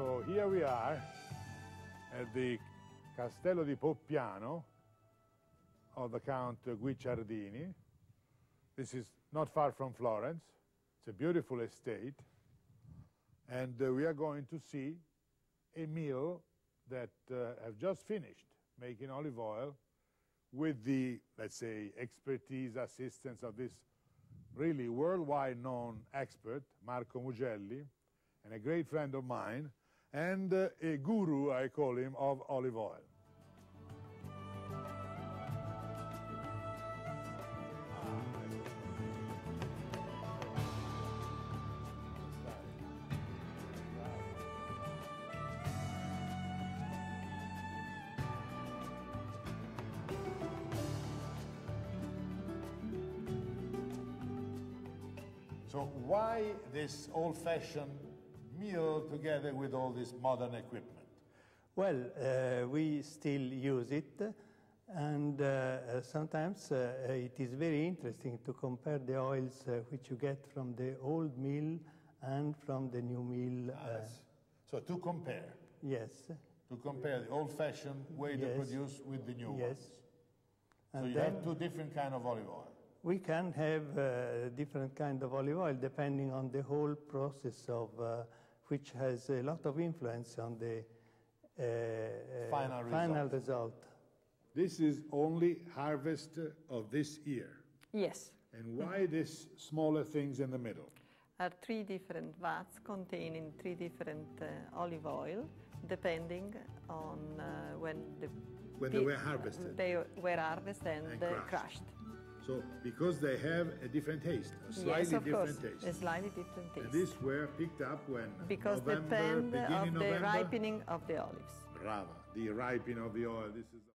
So here we are at the Castello di Poppiano of the Count Guicciardini. This is not far from Florence. It's a beautiful estate. And we are going to see a mill that have just finished making olive oil with the, let's say, expertise, assistance of this really worldwide known expert, Marco Mugelli, and a great friend of mine, and a guru, I call him, of olive oil. So why this old-fashioned mill together with all this modern equipment? Well, we still use it, and sometimes it is very interesting to compare the oils which you get from the old mill and from the new mill. So to compare? Yes. To compare the old-fashioned way to produce with the new ones? So And you have two different kinds of olive oil? We can have different kind of olive oil depending on the whole process of which has a lot of influence on the final result. This is only harvest of this year? Yes. And why these smaller things in the middle? Are 3 different vats containing 3 different olive oil, depending on when they were harvested. They were harvested and crushed. So, because they have a different taste, a slightly different taste. A slightly different taste. And these were picked up when? Because November, depend of the November? ripening of the olives. Brava, the ripening of the oil. This is